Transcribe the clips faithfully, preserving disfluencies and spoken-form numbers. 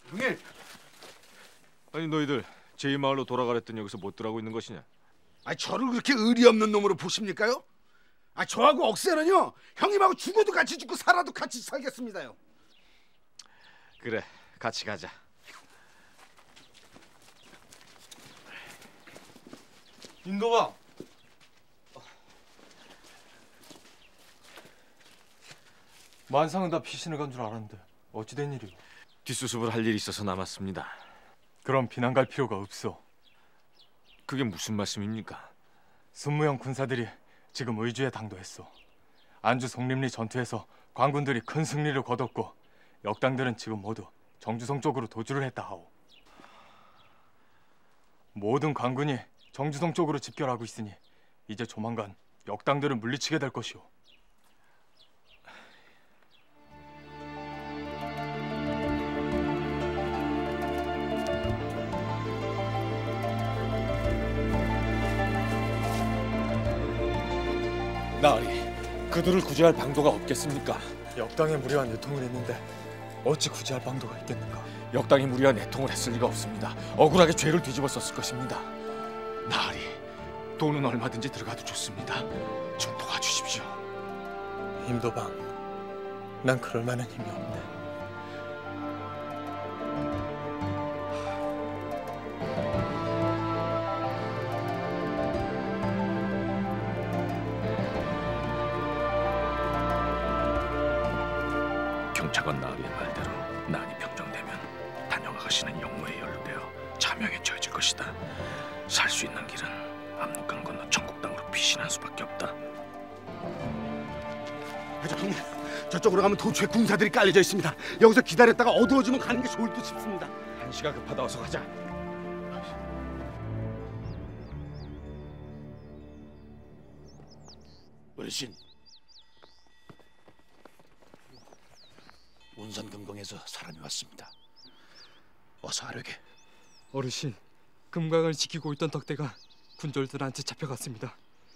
형님! 아니 너희들 제이 마을로 돌아가랬더니 여기서 못 들어가고 있는 것이냐? 아, 저를 그렇게 의리 없는 놈으로 보십니까요? 아, 저하고 억새는요 형님하고 죽어도 같이 죽고 살아도 같이 살겠습니다요. 그래, 같이 가자. 인도방. 만상은 다 피신을 간 줄 알았는데 어찌 된 일이오? 뒷수습을 할 일이 있어서 남았습니다. 그럼 비난 갈 필요가 없어. 그게 무슨 말씀입니까? 순무형 군사들이 지금 의주에 당도했어. 안주 송림리 전투에서 관군들이 큰 승리를 거뒀고 역당들은 지금 모두 정주성 쪽으로 도주를 했다 하오. 모든 관군이 정주성 쪽으로 집결하고 있으니 이제 조만간 역당들을 물리치게 될 것이오. 나으리, 그들을 구제할 방도가 없겠습니까? 역당에 무리한 애통을 했는데 어찌 구제할 방도가 있겠는가? 역당이 무리한 애통을 했을 리가 없습니다. 억울하게 죄를 뒤집어 썼을 것입니다. 나으리, 돈은 얼마든지 들어가도 좋습니다. 좀 도와주십시오. 임도방, 난 그럴 만한 힘이 없네. 경차관 나으리의 말대로 난이 평정되면 단영아가씨는 영모에 연루되어 자명에 처해질 것이다. 살 수 있는 길은 압록강 건너 청국 땅으로 피신할 수밖에 없다. 아, 저 형님, 저쪽으로 가면 도처에 군사들이 깔려져 있습니다. 여기서 기다렸다가 어두워지면 가는 게 좋을 듯 싶습니다. 한시가 급하다. 어서 가자. 어르신, 운산금광에서 사람이 왔습니다. 어서 하려게. 어르신, 금강을 지키고 있던 덕대가 군졸들한테 잡혀갔습니다.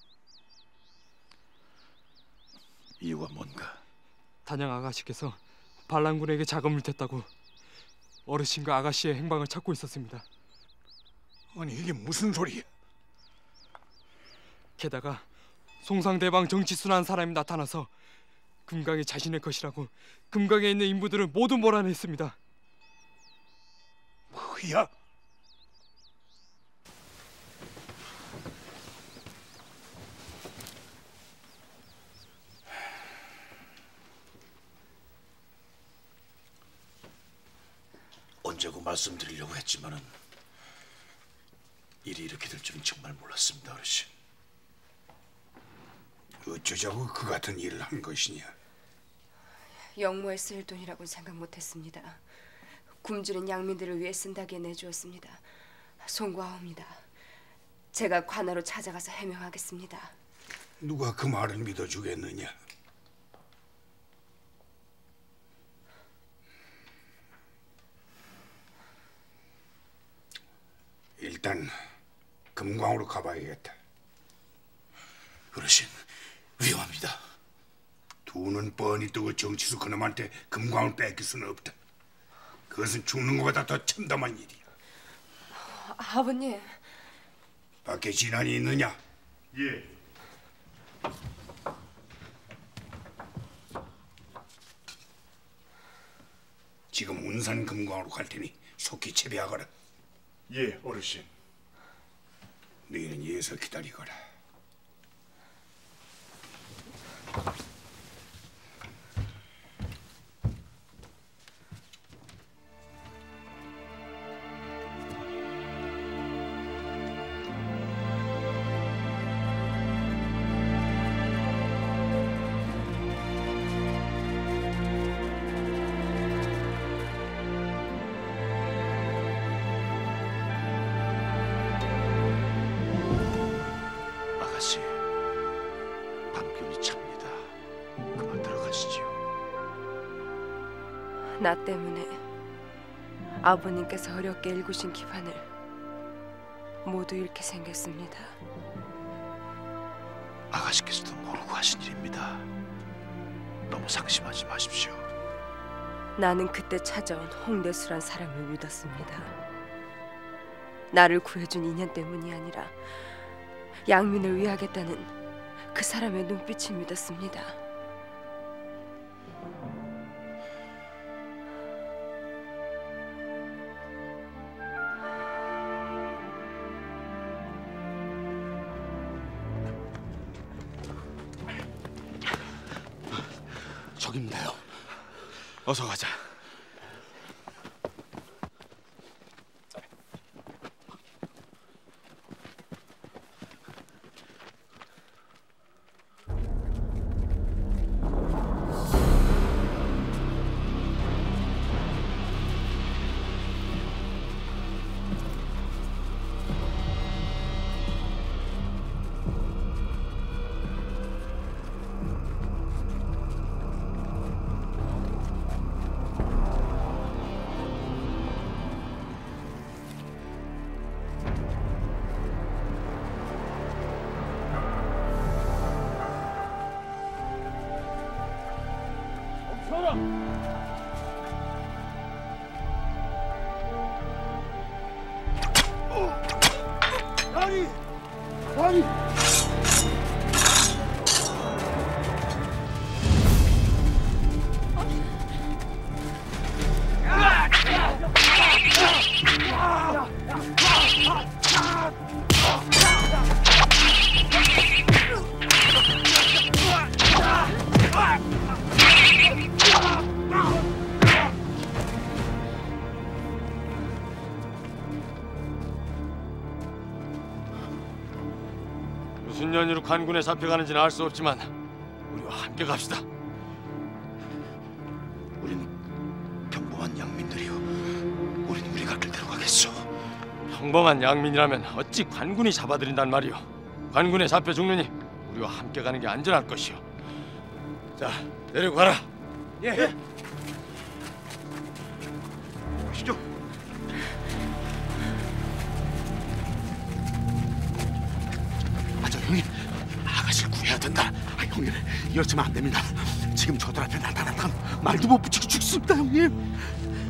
이유가 뭔가? 단양 아가씨께서 반란군에게 자금을 댔다고 어르신과 아가씨의 행방을 찾고 있었습니다. 아니 이게 무슨 소리야? 게다가 송상대방 정치순한 사람이 나타나서 금강이 자신의 것이라고 금강에 있는 인부들을 모두 몰아냈습니다. 뭐야? 언제고 말씀드리려고 했지만은 일이 이렇게 될 줄은 정말 몰랐습니다, 어르신. 어쩌자고 그 같은 일을 한 것이냐? 영모에 쓸 돈이라고는 생각 못했습니다. 굶주린 양민들을 위해 쓴다기에 내주었습니다. 송구하옵니다. 제가 관하로 찾아가서 해명하겠습니다. 누가 그 말을 믿어주겠느냐? 일단 금광으로 가봐야겠다. 어르신, 위험합니다. 돈은 뻔히 뜨고 정치수 그놈한테 금광을 뺏길 수는 없다. 그것은 죽는 것보다 더 참담한 일이야. 아, 아버님. 밖에 진안이 있느냐? 예. 지금 운산 금광으로 갈 테니 속히 채비하거라. 예, 어르신. 너희는 여기서 기다리거라. 아가씨, 밤기운이 찹니다. 그만 들어가시지요. 나 때문에 아버님께서 어렵게 일구신 기반을 모두 잃게 생겼습니다. 아가씨께서도 모르고 하신 일입니다. 너무 상심하지 마십시오. 나는 그때 찾아온 홍대수란 사람을 믿었습니다. 나를 구해준 인연 때문이 아니라 양민을 위하겠다는 그 사람의 눈빛을 믿었습니다. 저깁니다요. 어서 가자. 아니, 아니. 무슨 연유로 관군에 잡혀가는지는 알 수 없지만 우리와 함께 갑시다. 우리는 평범한 양민들이요. 우린 우리 갈 길대로 가겠소. 평범한 양민이라면 어찌 관군이 잡아들인단 말이오. 관군에 잡혀 죽느니 우리와 함께 가는 게 안전할 것이오. 자, 내리고 가라. 예. 보시죠. 아, 저 형님, 아가씨를 구해야 된다. 아, 형님, 이러시면 안 됩니다. 지금 저들 앞에 나타났다면 말도 못 붙이고 죽습니다, 형님.